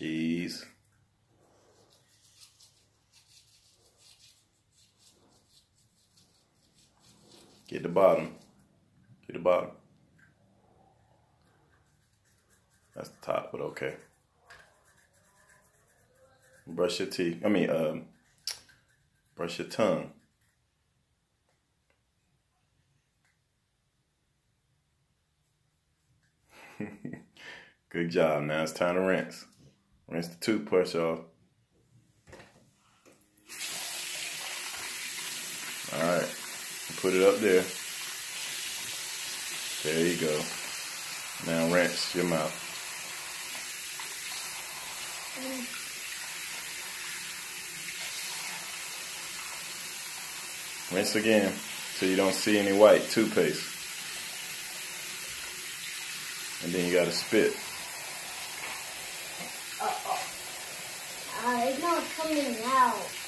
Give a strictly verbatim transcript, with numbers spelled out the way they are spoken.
Cheese. Get the bottom. Get the bottom. That's the top, but okay. Brush your teeth. I mean, um, brush your tongue. Good job. Now it's time to rinse. Rinse the toothbrush off. Alright. Put it up there. There you go. Now rinse your mouth. Rinse again so you don't see any white toothpaste. And then you gotta spit. Uh oh. Uh, it's not coming out.